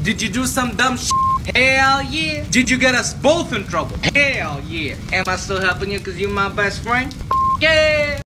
Did you do some dumb shit? Hell yeah. Did you get us both in trouble? Hell yeah. Am I still helping you because you're my best friend? Yeah.